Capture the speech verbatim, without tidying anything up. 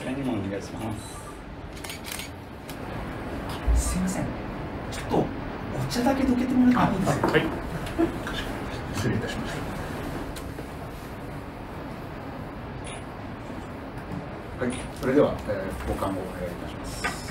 ちらにもお願いします。すいません、ちょっとお茶だけどけてもらってもいいですか。 はい、失礼いたしました。はい、それでは、えー、交換をお願いいたします。